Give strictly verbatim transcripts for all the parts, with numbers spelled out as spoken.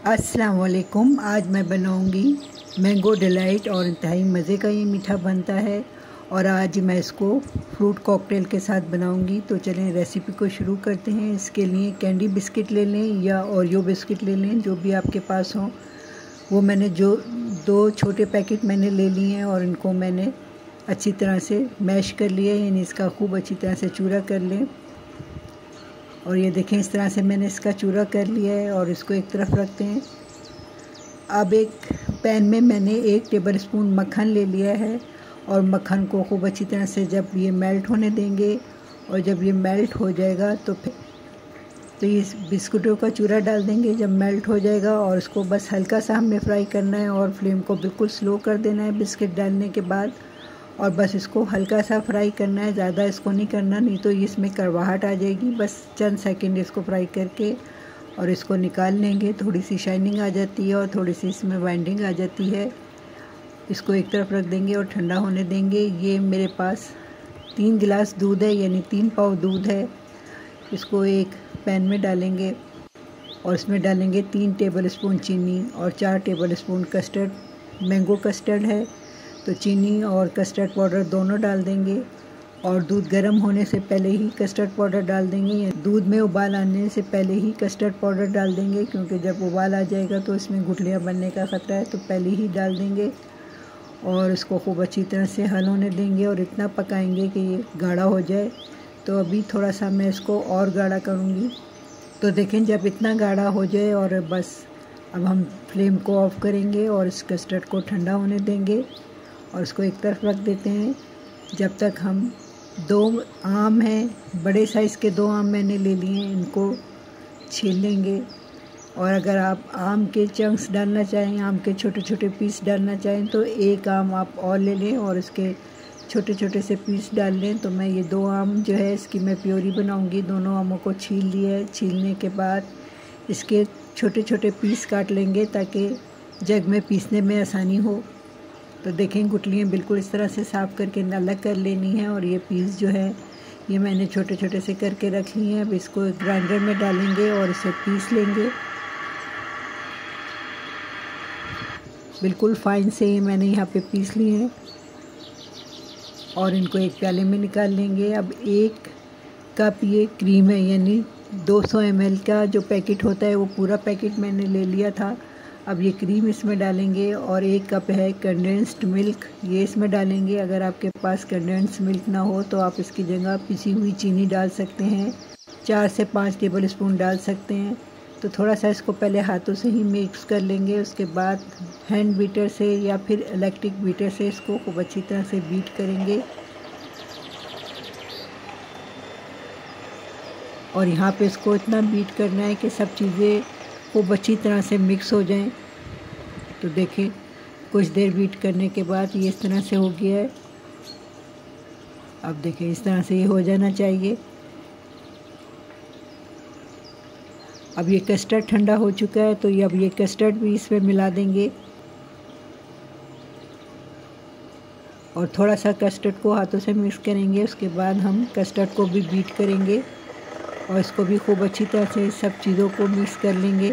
अस्सलाम वालेकुम। आज मैं बनाऊंगी मैंगो डिलाइट और इंतहाई मज़े का ये मीठा बनता है और आज मैं इसको फ्रूट कॉकटेल के साथ बनाऊंगी। तो चलें रेसिपी को शुरू करते हैं। इसके लिए कैंडी बिस्किट ले लें या ओरियो बिस्किट ले लें, जो भी आपके पास हो। वो मैंने जो दो छोटे पैकेट मैंने ले लिए हैं और इनको मैंने अच्छी तरह से मैश कर लिया है, यानी इसका खूब अच्छी तरह से चूरा कर लें। और ये देखें, इस तरह से मैंने इसका चूरा कर लिया है और इसको एक तरफ रखते हैं। अब एक पैन में मैंने एक टेबल स्पून मक्खन ले लिया है और मक्खन को खूब अच्छी तरह से जब ये मेल्ट होने देंगे और जब ये मेल्ट हो जाएगा तो फिर तो ये बिस्कुटों का चूरा डाल देंगे जब मेल्ट हो जाएगा। और इसको बस हल्का सा हमें फ्राई करना है और फ्लेम को बिल्कुल स्लो कर देना है बिस्किट डालने के बाद। और बस इसको हल्का सा फ्राई करना है, ज़्यादा इसको नहीं करना, नहीं तो इसमें कड़वाहट आ जाएगी। बस चंद सेकंड इसको फ्राई करके और इसको निकाल लेंगे। थोड़ी सी शाइनिंग आ जाती है और थोड़ी सी इसमें बाइंडिंग आ जाती है। इसको एक तरफ रख देंगे और ठंडा होने देंगे। ये मेरे पास तीन गिलास दूध है, यानी तीन पाव दूध है। इसको एक पैन में डालेंगे और इसमें डालेंगे तीन टेबल स्पून चीनी और चार tablespoon custard, mango custard है तो चीनी और कस्टर्ड पाउडर दोनों डाल देंगे। और दूध गर्म होने से पहले ही कस्टर्ड पाउडर डाल देंगे। दूध में उबाल आने से पहले ही कस्टर्ड पाउडर डाल देंगे, क्योंकि जब उबाल आ जाएगा तो इसमें गुठलियाँ बनने का ख़तरा है, तो पहले ही डाल देंगे। और इसको खूब अच्छी तरह से हल होने देंगे और इतना पकाएंगे कि ये गाढ़ा हो जाए। तो अभी थोड़ा सा मैं इसको और गाढ़ा करूँगी। तो देखें, जब इतना गाढ़ा हो जाए और बस अब हम फ्लेम को ऑफ़ करेंगे और इस कस्टर्ड को ठंडा होने देंगे और इसको एक तरफ रख देते हैं। जब तक हम दो आम हैं, बड़े साइज़ के दो आम मैंने ले लिए हैं, इनको छील लेंगे। और अगर आप आम के चंक्स डालना चाहें, आम के छोटे छोटे पीस डालना चाहें, तो एक आम आप और ले लें और इसके छोटे छोटे से पीस डाल लें। तो मैं ये दो आम जो है इसकी मैं प्योरी बनाऊंगी। दोनों आमों को छील लिया है। छीलने के बाद इसके छोटे छोटे पीस काट लेंगे ताकि जग में पीसने में आसानी हो। तो देखें, गुठलियाँ बिल्कुल इस तरह से साफ़ करके अलग कर लेनी है। और ये पीस जो है ये मैंने छोटे छोटे से करके रख लिए हैं। अब इसको ग्राइंडर में डालेंगे और इसे पीस लेंगे। बिल्कुल फाइन से ये मैंने यहाँ पे पीस लिए हैं और इनको एक प्याले में निकाल लेंगे। अब एक कप ये क्रीम है, यानी दो सौ एम एल का जो पैकेट होता है वो पूरा पैकेट मैंने ले लिया था। अब ये क्रीम इसमें डालेंगे और एक कप है कंडेंस्ड मिल्क, ये इसमें डालेंगे। अगर आपके पास कंडेंस्ड मिल्क ना हो तो आप इसकी जगह पिसी हुई चीनी डाल सकते हैं। चार से पाँच टेबल स्पून डाल सकते हैं। तो थोड़ा सा इसको पहले हाथों से ही मिक्स कर लेंगे। उसके बाद हैंड बीटर से या फिर इलेक्ट्रिक बीटर से इसको खूब अच्छी तरह से बीट करेंगे। और यहाँ पे इसको इतना बीट करना है कि सब चीज़ें खूब अच्छी तरह से मिक्स हो जाएं। तो देखें, कुछ देर बीट करने के बाद ये इस तरह से हो गया है। अब देखें, इस तरह से ये हो जाना चाहिए। अब ये कस्टर्ड ठंडा हो चुका है, तो ये अब ये कस्टर्ड भी इसमें मिला देंगे और थोड़ा सा कस्टर्ड को हाथों से मिक्स करेंगे। उसके बाद हम कस्टर्ड को भी बीट करेंगे और इसको भी खूब अच्छी तरह से सब चीज़ों को मिक्स कर लेंगे।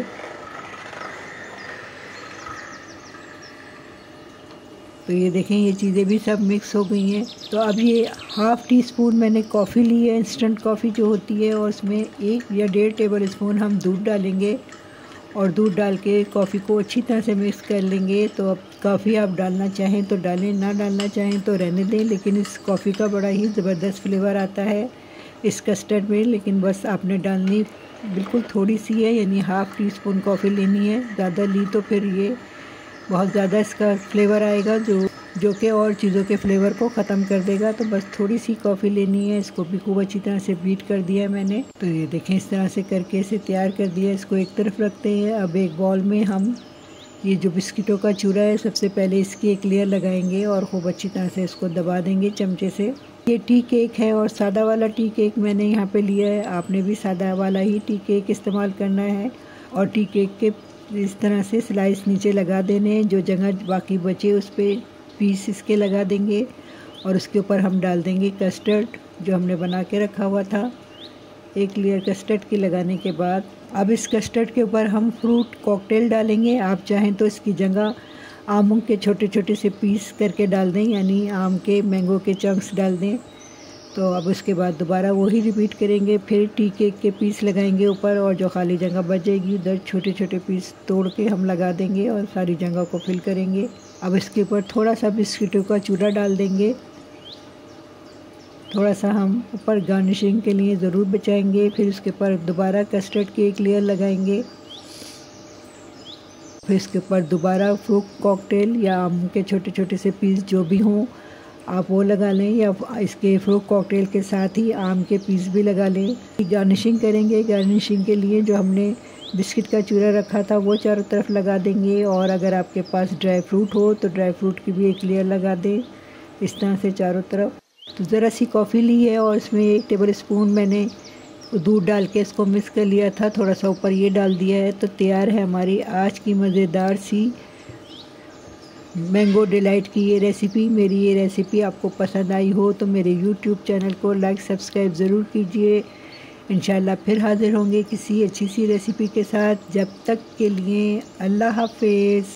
तो ये देखें, ये चीज़ें भी सब मिक्स हो गई हैं। तो अब ये हाफ़ टी स्पून मैंने कॉफ़ी ली है, इंस्टेंट कॉफ़ी जो होती है, और उसमें एक या डेढ़ टेबल स्पून हम दूध डालेंगे और दूध डाल के कॉफ़ी को अच्छी तरह से मिक्स कर लेंगे। तो अब कॉफ़ी आप डालना चाहें तो डालें, ना डालना चाहें तो रहने दें, लेकिन इस कॉफ़ी का बड़ा ही ज़बरदस्त फ्लेवर आता है इस कस्टर्ड में। लेकिन बस आपने डालनी बिल्कुल थोड़ी सी है, यानी हाफ़ टी स्पून कॉफ़ी लेनी है। ज़्यादा ली तो फिर ये बहुत ज़्यादा इसका फ्लेवर आएगा जो जो कि और चीज़ों के फ्लेवर को ख़त्म कर देगा। तो बस थोड़ी सी कॉफ़ी लेनी है। इसको भी खूब अच्छी तरह से बीट कर दिया है मैंने। तो ये देखें, इस तरह से करके इसे तैयार कर दिया। इसको एक तरफ रखते हैं। अब एक बॉल में हम ये जो बिस्किटों का चूरा है, सबसे पहले इसकी एक लेयर लगाएंगे और खूब अच्छी तरह से इसको दबा देंगे चमचे से। ये टी केक है और सादा वाला टी केक मैंने यहाँ पे लिया है। आपने भी सादा वाला ही टी केक इस्तेमाल करना है। और टी केक के इस तरह से स्लाइस नीचे लगा देने हैं। जो जगह बाकी बचे उस पर पीस इसके लगा देंगे और उसके ऊपर हम डाल देंगे कस्टर्ड जो हमने बना के रखा हुआ था। एक लेयर कस्टर्ड की लगाने के बाद अब इस कस्टर्ड के ऊपर हम फ्रूट कॉकटेल डालेंगे। आप चाहें तो इसकी जगह आमों के छोटे छोटे से पीस करके डाल दें, यानी आम के मैंगो के चंक्स डाल दें। तो अब उसके बाद दोबारा वही रिपीट करेंगे, फिर टी केक के पीस लगाएंगे ऊपर और जो खाली जगह बच जाएगी उधर छोटे छोटे पीस तोड़ के हम लगा देंगे और सारी जगह को फिल करेंगे। अब इसके ऊपर थोड़ा सा बिस्किटों का चूरा डाल देंगे। थोड़ा सा हम ऊपर गार्निशिंग के लिए ज़रूर बचाएंगे। फिर उसके ऊपर दोबारा कस्टर्ड की एक लेयर लगाएंगे। फिर इसके ऊपर दोबारा फ्रूट कॉकटेल या आम के छोटे छोटे से पीस जो भी हों आप वो लगा लें, या इसके फ्रूट कॉकटेल के साथ ही आम के पीस भी लगा लें। गार्निशिंग करेंगे। गार्निशिंग के लिए जो हमने बिस्किट का चूरा रखा था वो चारों तरफ लगा देंगे, और अगर आपके पास ड्राई फ्रूट हो तो ड्राई फ्रूट की भी एक लेयर लगा दें इस तरह से चारों तरफ। तो ज़रा सी कॉफ़ी ली है और इसमें एक टेबल स्पून मैंने दूध डाल के इसको मिक्स कर लिया था, थोड़ा सा ऊपर ये डाल दिया है। तो तैयार है हमारी आज की मज़ेदार सी मैंगो डिलाइट की ये रेसिपी। मेरी ये रेसिपी आपको पसंद आई हो तो मेरे यूट्यूब चैनल को लाइक सब्सक्राइब ज़रूर कीजिए। इंशाल्लाह फिर हाज़िर होंगे किसी अच्छी सी रेसिपी के साथ। जब तक के लिए अल्लाह हाफ़िज़।